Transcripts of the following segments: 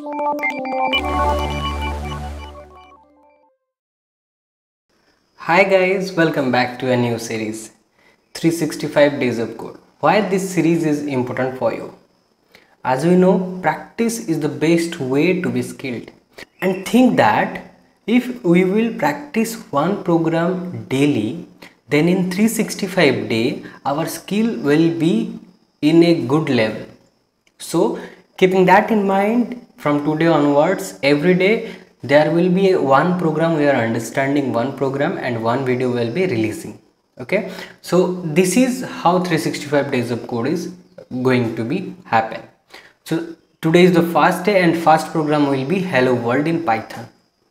Hi guys, welcome back to a new series 365 days of code. Why this series is important for you? As we know, practice is the best way to be skilled. And think that if we will practice one program daily, then in 365 days our skill will be in a good level. So keeping that in mind, from today onwards, every day there will be one program we are understanding, one program, and one video will be releasing. Okay, so this is how 365 days of code is going to be happen. So today is the first day and first program will be Hello World in Python.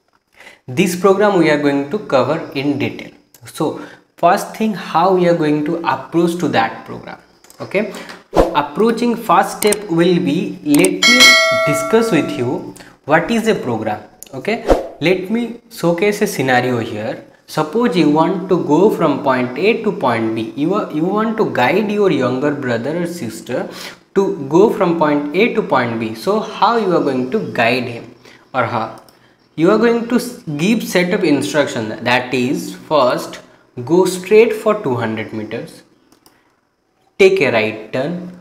This program we are going to cover in detail. So first thing, how we are going to approach to that program. Okay, approaching first step will be, let me discuss with you what is a program. Okay, let me showcase a scenario here. Suppose you want to go from point A to point B. You want to guide your younger brother or sister to go from point A to point B. So how you are going to guide him or her? You are going to give set of instruction, that is, first go straight for 200 meters, take a right turn,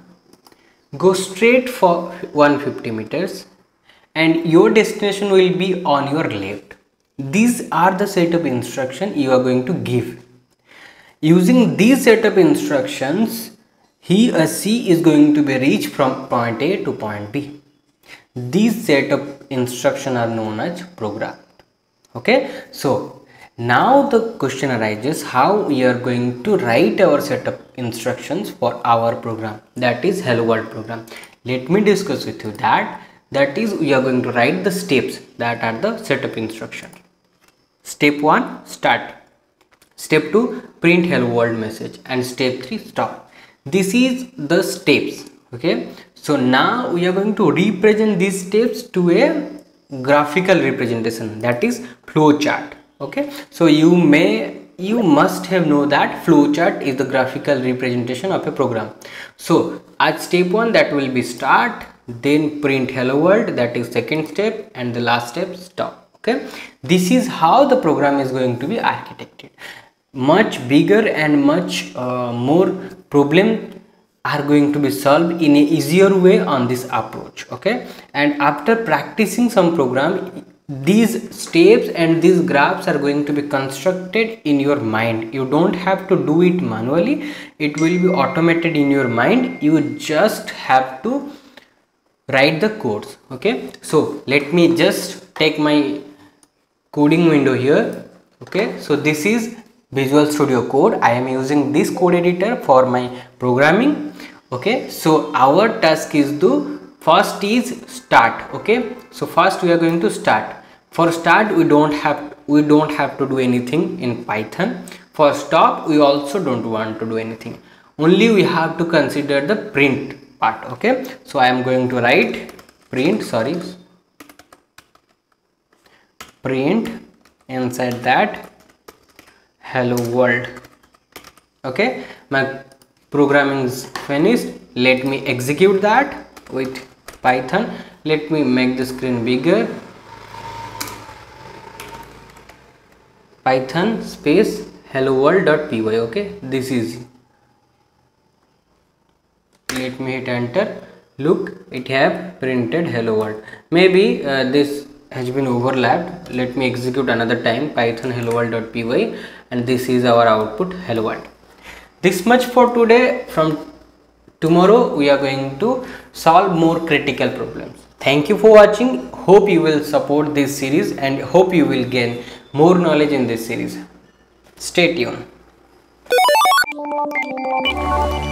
go straight for 150 meters, and your destination will be on your left. These are the set of instruction you are going to give. Using these set of instructions, he or she is going to be reached from point A to point B. These set of instruction are known as program. Okay, so now the question arises, how we are going to write our set of instructions for our program, that is Hello World program. Let me discuss with you that. That is, we are going to write the steps that are the set of instruction. Step 1, start. Step 2, print Hello World message, and step 3, stop. This is the steps. Okay, so now we are going to represent these steps to a graphical representation, that is flow chart. Okay, so you must have know that flow chart is the graphical representation of a program. So at step 1, that will be start, then print Hello World, that is second step, and the last step, stop. Okay, this is how the program is going to be architected. Much bigger and much more problem are going to be solved in a easier way on this approach. Okay, and after practicing some program, these steps and these graphs are going to be constructed in your mind. You don't have to do it manually, it will be automated in your mind. You just have to write the codes. Okay, so let me just take my coding window here. Okay, so this is Visual Studio Code. I am using this code editor for my programming. Okay, so our task is first is start. Okay, so first we are going to start. For start, we don't have to do anything in Python. For stop, we also don't want to do anything. Only we have to consider the print part. Okay, so I am going to write print inside that Hello World. Okay, my programming is finished. Let me execute that with Python. Let me make the screen bigger. Python space hello world.py. okay, this is, let me hit enter. Look, it have printed hello world. Maybe this has been overlapped. Let me execute another time Python hello world.py, and this is our output hello world. This much for today. From tomorrow we are going to solve more critical problems. Thank you for watching. Hope you will support this series and hope you will gain more knowledge in this series. Stay tuned.